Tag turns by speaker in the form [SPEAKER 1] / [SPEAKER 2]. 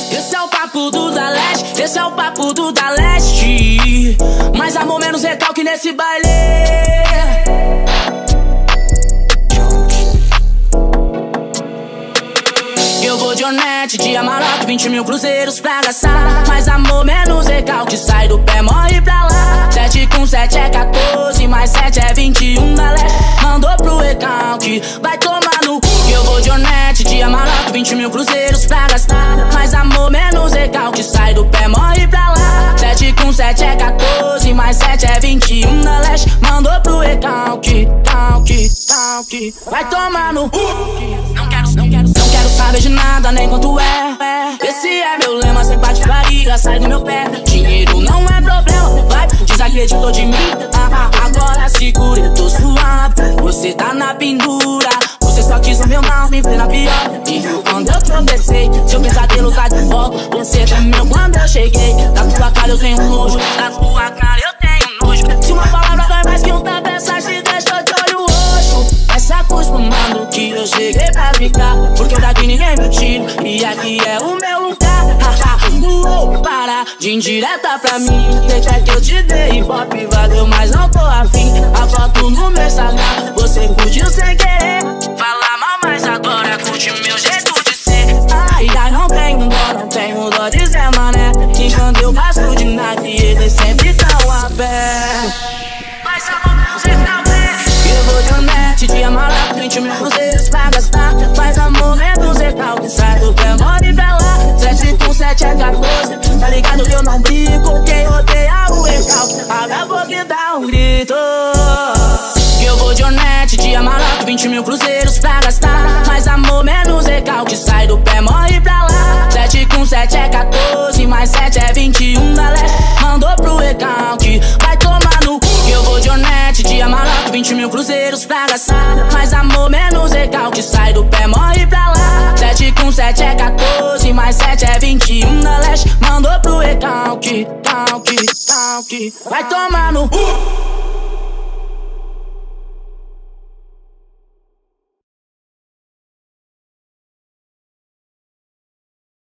[SPEAKER 1] Esse é o papo do da leste, esse é o papo do da leste. Mais amor, menos recalque nesse baile. Eu vou de Onete, de Amarok, 20 mil cruzeiros pra gastar. Mais amor, menos recalque, sai do pé, morre pra lá. 7 com 7 é 14, mais 7 é 21 da leste. Mandou pro recalque, vai tomar no cu. Eu vou de Onete, de Amarok, 20 mil cruzeiros pra gastar. Mais amor, menos recalque, sai do pé, morre pra lá. 7 com 7 é 14, mais 7 é 21 da leste. Mandou pro recalque, calque, vai tomar no cu. Não quero saber de nada, nem quanto é. Esse é meu lema, sem patifaria, sai do meu pé. Dinheiro não é problema, vai, desacreditou de mim. Agora segura, eu tô suave. Você tá na pendura, você só quis o meu mal, me fez na pior. E quando eu tropecei, seu pesadelo tá de volta. Você tremeu quando eu cheguei. Da tua cara eu tenho nojo, da tua cara eu tenho nojo. Se uma palavra dói mais que um tapa, essa te deixou de olho roxo. Vai se acostumando que eu cheguei pra ficar, porque daqui ninguém me tira e aqui é o meu lugar. Para de indireta pra mim, deixa que eu te dei ibope, valeu, mas não tô afim. A foto no meu Instagram, você curtiu sem querer. Fala mal, mas agora curte meu jeito de ser. Ai, não tenho dó de Zé Mané. E quando eu passo de nave, eles sempre tão a pé. Mas a mão não sei não. Eu vou de Onete, de Amarok, 20 mil cruzeiros pra gastar. Faz amor, menos recalque, sai do pé, morre pra lá. 7 com 7 é 14, tá ligado que eu não brinco. Quem odeia o recalque, abre a boca e dá um grito. Eu vou de Onete, de Amarok, 20 mil cruzeiros pra gastar. Faz amor, menos recalque, sai do pé, morre pra lá. 7 com 7 é 14, mais 7 é 21 da leste. Mandou pro recalque, vai tomar no cu. Eu vou de Onete, de Amarok, 20 mil cruzeiros pra gastar. Mais amor, menos recalque, sai do pé, morre pra lá. 7 com 7 é 14, mais 7 é 21 da leste. Mandou pro recalque, vai tomar no cu.